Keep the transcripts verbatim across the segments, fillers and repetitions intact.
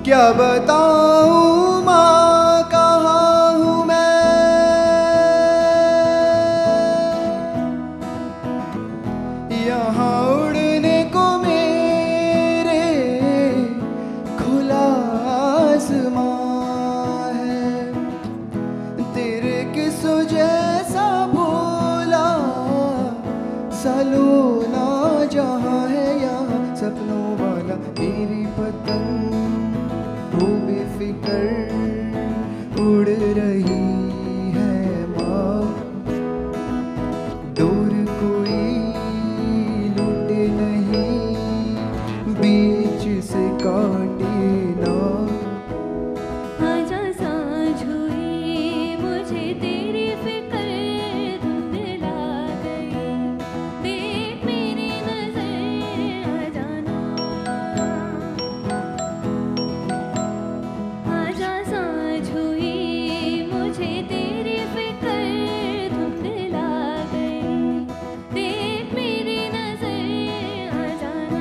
क्या बताऊं माँ कहाँ हूँ मैं, यहाँ उड़ने को मेरे खुला आसमां है। तेरे किस्सों जैसा भोला सलोना जहाँ है, यहाँ सपनों वाला मेरी पतंग वो बेफिक्र उड़ रही है माँ। डोर कोई लूटे नहीं, बीच से काटे ना। आजा सांझ हुई मुझे तेरी फिक्र धुंधला गई, देख मेरी नजर आ जाना। आजा सांझ हुई मुझे तेरी फिक्र धुंधला गई, देख मेरी नजर आ जाना।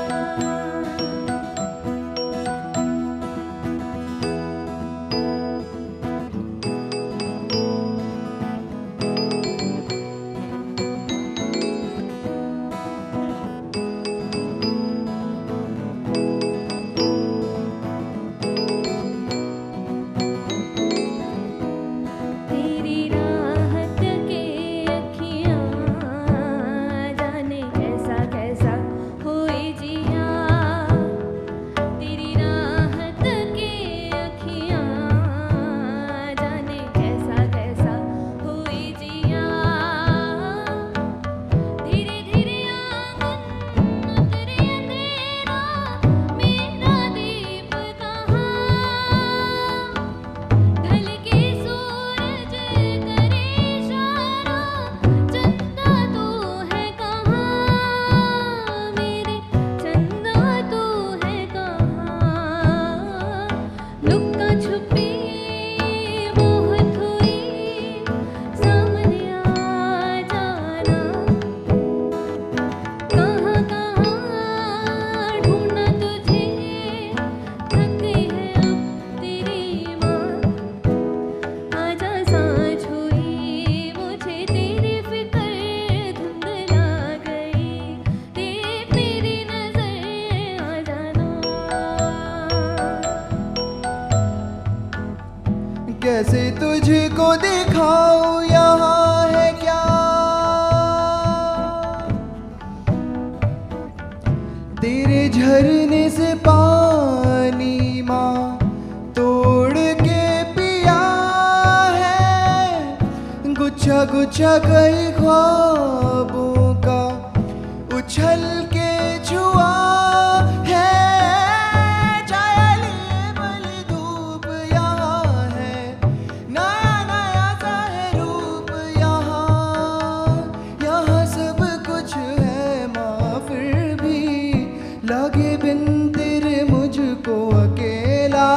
तेरी राहत के अखियाँ जाने कैसा कैसा हुई जिया, तेरी राहत के अखियाँ जाने कैसा कैसा हुई जिया। धीरे धीरे आंगन उतरे अंधेरा, मेरा दीप कहाँ, ढल के सूरज करे इशारा, चंदा तू है कहाँ, मेरे चंदा तू है कहाँ। लुक्का छुपी मोहत हुई, सामने आ जाना। कहाँ कहाँ ढूंढना तुझे, थक गई है अब तेरी माँ। आजा सांझ हुई मुझे तेरी फिक्र धुंधला गई, देख मेरी नजर आ जाना। कैसे तुझको दिखाऊं यहाँ है क्या, तेरे झरने से पानी माँ तोड़ के पिया है। गुच्छा गुच्छा कई ख्वाबों का उछल के छुआ है। छाया लिए बली धूप यहाँ है, नया नया सा है रूप यहाँ। यहाँ सब कुछ है माँ, फिर भी लागे बिन तेरे मुझको अकेला।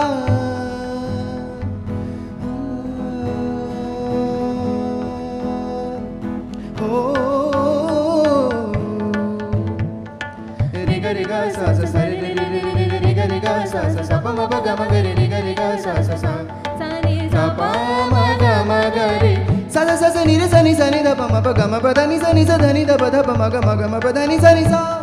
हो रे ग रे ग सा सा सा रे रे रे रे रे रे रे ग रे ग सा सा सा प म प ग म ग रे रे ग रे ग सा सा सा सारे सा प म ग म ग रे सा सा सा सा नि रे सा नि सा नि ध प म प ग म प ध नि सा नि सा ध नि ध प ध प म ग म ग म प ध नि सा नि सा।